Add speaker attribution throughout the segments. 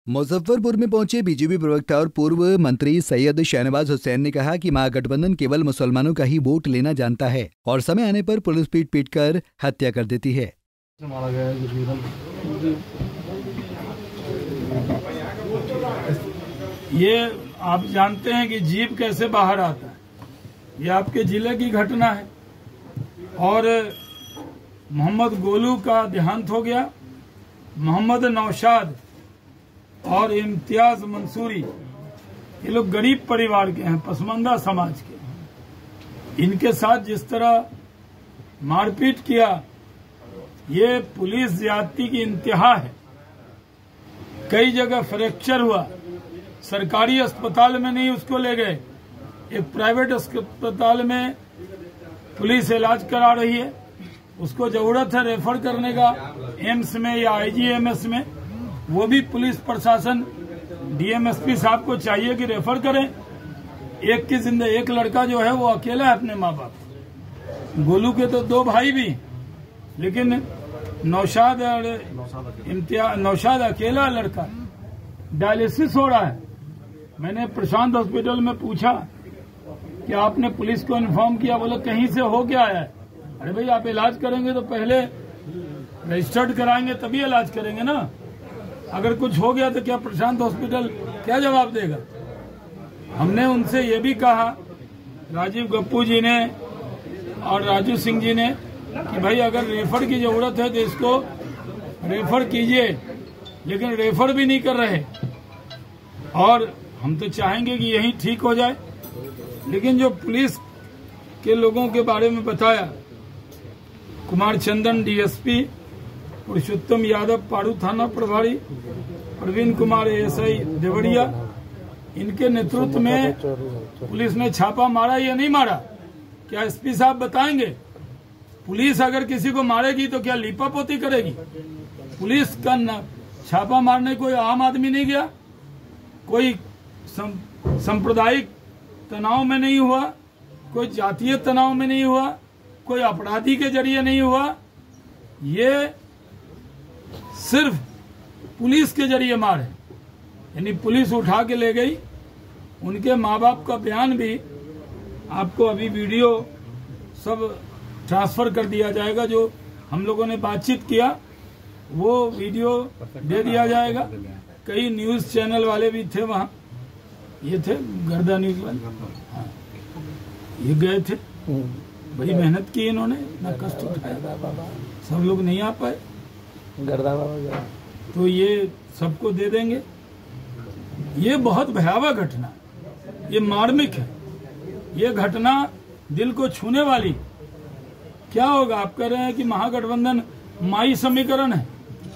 Speaker 1: मुजफ्फरपुर में पहुंचे बीजेपी प्रवक्ता और पूर्व मंत्री सैयद शाहनवाज हुसैन ने कहा कि महागठबंधन केवल मुसलमानों का ही वोट लेना जानता है और समय आने पर पुलिस पीट पीट कर हत्या कर देती है।
Speaker 2: ये आप जानते हैं कि जीप कैसे बाहर आता है, ये आपके जिले की घटना है। और मोहम्मद गोलू का देहांत हो गया। मोहम्मद नौशाद और इम्तियाज मंसूरी, ये लोग गरीब परिवार के हैं, पसमानदा समाज के। इनके साथ जिस तरह मारपीट किया, ये पुलिस ज्यादती की इंतहा है। कई जगह फ्रैक्चर हुआ, सरकारी अस्पताल में नहीं उसको ले गए, एक प्राइवेट अस्पताल में पुलिस इलाज करा रही है। उसको जरूरत है रेफर करने का एम्स में या आईजीएमएस में, वो भी पुलिस प्रशासन डीएमएसपी साहब को चाहिए कि रेफर करें। एक की जिंदगी, एक लड़का जो है वो अकेला है अपने माँ बाप। गोलू के तो दो भाई भी, लेकिन नौशाद अकेला लड़का, डायलिसिस हो रहा है। मैंने प्रशांत हॉस्पिटल में पूछा कि आपने पुलिस को इन्फॉर्म किया? बोले कहीं से हो क्या आया है। अरे भाई, आप इलाज करेंगे तो पहले रजिस्टर्ड कराएंगे तभी इलाज करेंगे ना। अगर कुछ हो गया तो क्या प्रशांत हॉस्पिटल क्या जवाब देगा? हमने उनसे ये भी कहा, राजीव गप्पू जी ने और राजू सिंह जी ने, कि भाई अगर रेफर की जरूरत है तो इसको रेफर कीजिए, लेकिन रेफर भी नहीं कर रहे। और हम तो चाहेंगे कि यही ठीक हो जाए, लेकिन जो पुलिस के लोगों के बारे में बताया, कुमार चंदन डीएसपी, पुरुषोत्तम यादव पारू थाना प्रभारी, प्रवीण कुमार एएसआई देवरिया, इनके नेतृत्व में पुलिस ने छापा मारा या नहीं मारा, क्या एसपी साहब बताएंगे? पुलिस अगर किसी को मारेगी तो क्या लीपापोती करेगी? पुलिस का छापा मारने कोई आम आदमी नहीं गया, कोई सांप्रदायिक तनाव में नहीं हुआ, कोई जातीय तनाव में नहीं हुआ, कोई अपराधी के जरिए नहीं हुआ। ये सिर्फ पुलिस के जरिए मार है, यानी पुलिस उठा के ले गई। उनके माँ बाप का बयान भी आपको अभी वीडियो सब ट्रांसफर कर दिया जाएगा। जो हम लोगों ने बातचीत किया वो वीडियो दे दिया जाएगा। कई न्यूज चैनल वाले भी थे वहाँ, ये थे गर्दा न्यूज वाले, हाँ, ये गए थे, बड़ी मेहनत की इन्होंने, इतना कष्ट उठाया, सब लोग नहीं आ पाए। तो ये सबको दे देंगे। ये बहुत भयावह घटना, ये मार्मिक है, ये घटना दिल को छूने वाली। क्या होगा? आप कह रहे हैं कि महागठबंधन माई समीकरण है,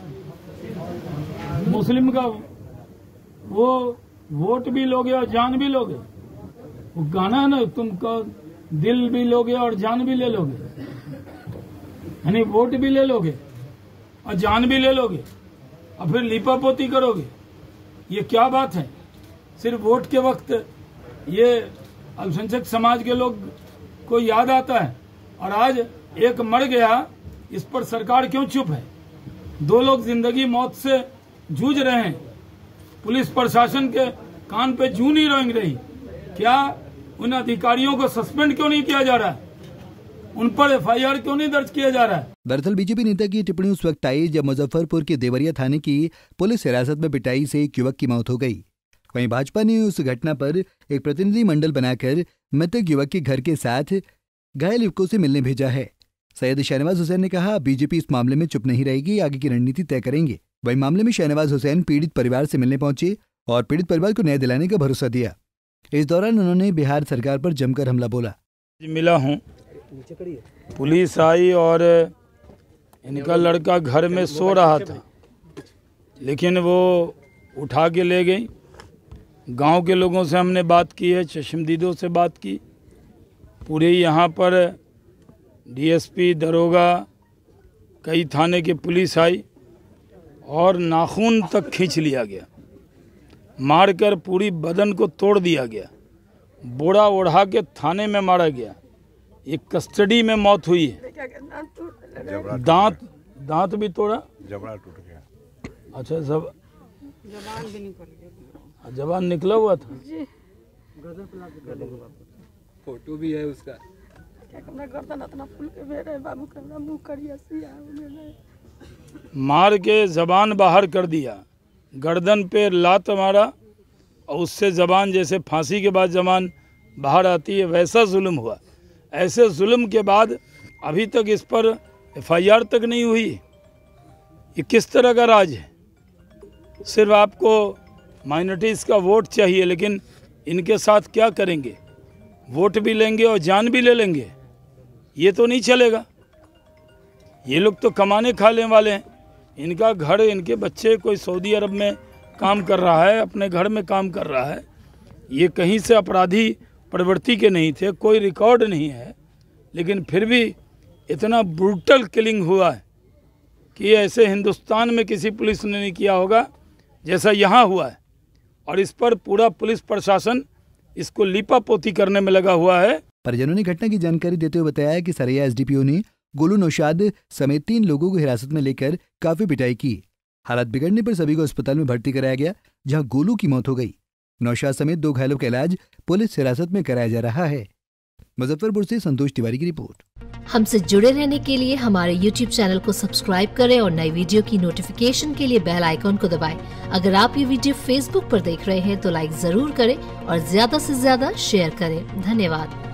Speaker 2: मुस्लिम का वो वोट भी लोगे और जान भी लोगे। वो गाना है ना, तुमको दिल भी लोगे और जान भी ले लोगे, यानी वोट भी ले लोगे और जान भी ले लोगे और फिर लीपापोती करोगे। ये क्या बात है? सिर्फ वोट के वक्त ये अल्पसंख्यक समाज के लोग को याद आता है, और आज एक मर गया, इस पर सरकार क्यों चुप है? दो लोग जिंदगी मौत से जूझ रहे हैं, पुलिस प्रशासन के कान पे जूं नहीं रेंग रही। क्या उन अधिकारियों को सस्पेंड क्यों नहीं किया जा रहा है? उन पर एफआईआर क्यों नहीं दर्ज किया जा रहा है?
Speaker 1: दरअसल बीजेपी नेता की टिप्पणी उस वक्त आई जब मुजफ्फरपुर के देवरिया थाने की पुलिस हिरासत में पिटाई से एक युवक की मौत हो गई। वहीं भाजपा ने उस घटना पर एक प्रतिनिधि मंडल बनाकर मृतक युवक के घर के साथ घायल युवकों से मिलने भेजा है। सैयद शाहनवाज हुसैन ने कहा, बीजेपी इस मामले में चुप नहीं रहेगी, आगे की रणनीति तय करेंगे। वही मामले में शाहनवाज हुसैन पीड़ित परिवार से मिलने पहुंचे और पीड़ित परिवार को न्याय दिलाने का भरोसा दिया। इस दौरान उन्होंने बिहार सरकार पर जमकर हमला बोला।
Speaker 2: मिला हूं, पुलिस आई और इनका लड़का घर में सो रहा था, लेकिन वो उठा के ले गई। गांव के लोगों से हमने बात की है, चश्मदीदों से बात की। पूरे यहाँ पर डीएसपी, दरोगा, कई थाने के पुलिस आई और नाखून तक खींच लिया गया, मारकर पूरी बदन को तोड़ दिया गया, बोरा ओढ़ा के थाने में मारा गया। एक कस्टडी में मौत हुई है। दांत भी तोड़ा,
Speaker 3: जबड़ा टूट गया।
Speaker 2: अच्छा, सब
Speaker 3: जबान भी निकल गया।
Speaker 2: जबान निकला हुआ था
Speaker 3: जी,
Speaker 4: फोटो भी है उसका।
Speaker 3: क्या गर्दन इतना फूल के मेरे बाबू का मुंह करिया सिया मेरे,
Speaker 2: मार के जबान बाहर कर दिया, गर्दन पे लात मारा और उससे जबान, जैसे फांसी के बाद जबान बाहर आती है वैसा जुल्म हुआ। ऐसे जुल्म के बाद अभी तक इस पर एफआईआर तक नहीं हुई। ये किस तरह का राज है? सिर्फ आपको माइनॉरिटीज़ का वोट चाहिए, लेकिन इनके साथ क्या करेंगे? वोट भी लेंगे और जान भी ले लेंगे। ये तो नहीं चलेगा। ये लोग तो कमाने खाने वाले हैं। इनका घर, इनके बच्चे कोई सऊदी अरब में काम कर रहा है, अपने घर में काम कर रहा है। ये कहीं से अपराधी प्रवृत्ति के नहीं थे, कोई रिकॉर्ड नहीं है, लेकिन फिर भी इतना ब्रूटल किलिंग हुआ है कि ऐसे हिंदुस्तान में किसी पुलिस ने नहीं किया होगा जैसा यहाँ हुआ है। और इस पर पूरा पुलिस प्रशासन इसको लीपापोती करने में लगा हुआ है।
Speaker 1: परिजनों ने घटना की जानकारी देते हुए बताया कि सरैया एसडीपीओ ने गोलू नौशाद समेत 3 लोगों को हिरासत में लेकर काफी पिटाई की। हालत बिगड़ने पर सभी को अस्पताल में भर्ती कराया गया, जहां गोलू की मौत हो गई। नौशाद समेत 2 घायलों का इलाज पुलिस हिरासत में कराया जा रहा है। मुजफ्फरपुर से संतोष तिवारी की रिपोर्ट।
Speaker 5: हमसे जुड़े रहने के लिए हमारे YouTube चैनल को सब्सक्राइब करें और नई वीडियो की नोटिफिकेशन के लिए बेल आइकॉन को दबाएं। अगर आप ये वीडियो Facebook पर देख रहे हैं तो लाइक जरूर करें और ज्यादा से ज्यादा शेयर करें। धन्यवाद।